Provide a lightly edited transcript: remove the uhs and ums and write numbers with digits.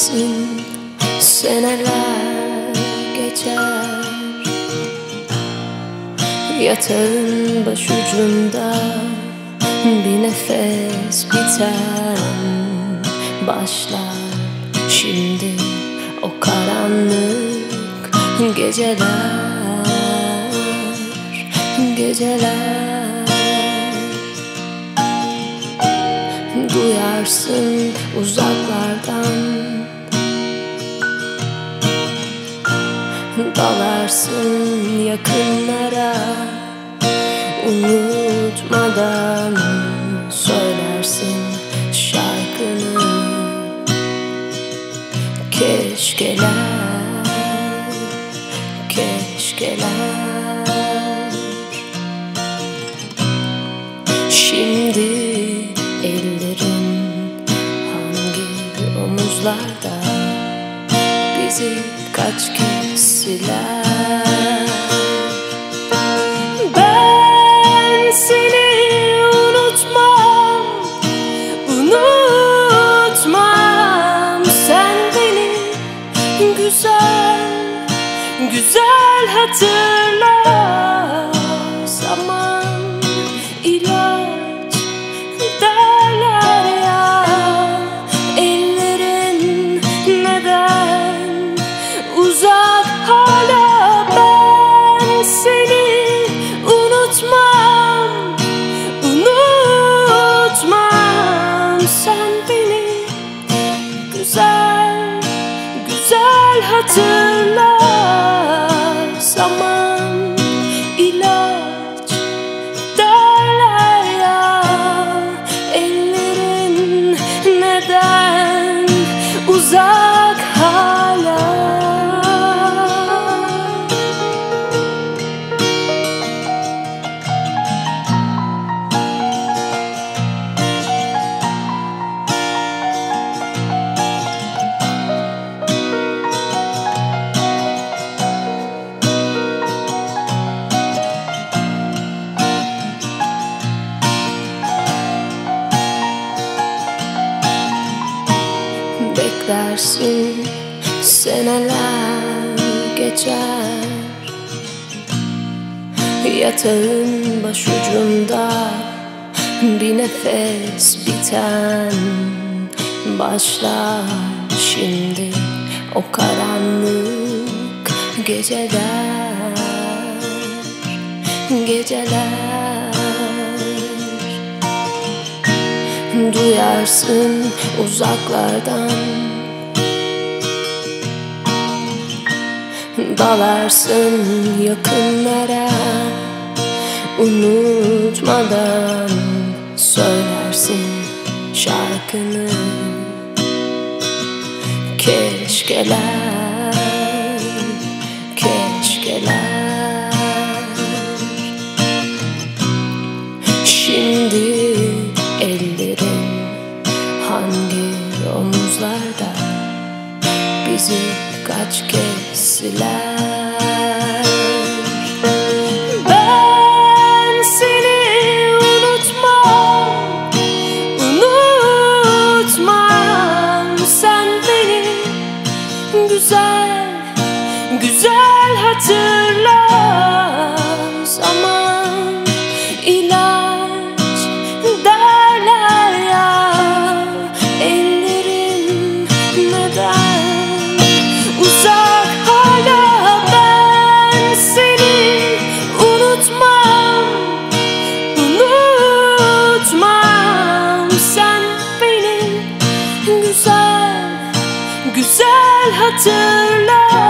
Beklersin, seneler geçer. Yatağın başucunda bir nefes biten başlar. Şimdi o karanlık geceler, geceler. Duyarsın uzaklardan, dalarsın yakınlara. Unutmadan söylersin şarkını. Keşkeler, keşkeler. Şimdi ellerin hangi omuzlarda bizi kaç kez siler? Ben seni unutmam, unutmam. Sen beni güzel, güzel hatırla. Zaman ilaç derler ya. Ellerin neden uzak hala? Ben seni unutmam, unutmam. Sen beni güzel, güzel hatırla. Zaman ilaç derler ya. Ellerin neden uzak hala? Beklersin, seneler geçer. Yatağın başucunda bir nefes biten başlar. Şimdi o karanlık geceler, geceler. Duyarsın uzaklardan, dalarsın yakınlara. Unutmadan söylersin şarkını. Keşkeler, keşkeler. Şimdi ellerin hangi omuzlarda bizi kaç kez siler? Ben seni unutmam, unutmam. Sen beni güzel, güzel hatırla. Zaman ilaç derler ya. Ellerin neden uzak hala? Ben seni unutmam, unutmam. Sen beni güzel, güzel hatırla.